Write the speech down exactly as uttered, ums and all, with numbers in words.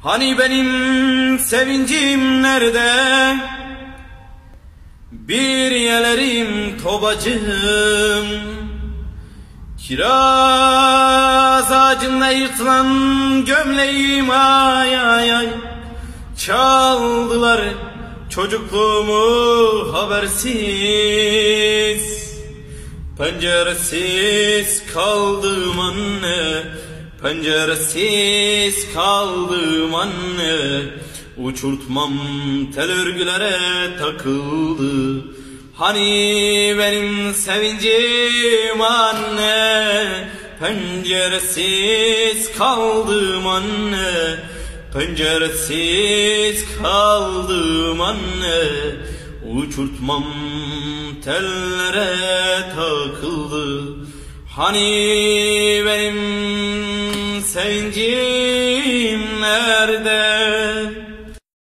Hani benim sevincim nerede? Bir yelerim tobacım, kiraz ağacında yırtılan gömleğim, ay ay ay. Çaldılar çocukluğumu habersiz. Penceresiz kaldım anne, penceresiz kaldım anne. Uçurtmam tel örgülere takıldı. Hani benim sevincim anne, penceresiz kaldım anne, penceresiz kaldım anne. Uçurtmam tellere takıldı. Hani benim sevincim nerede?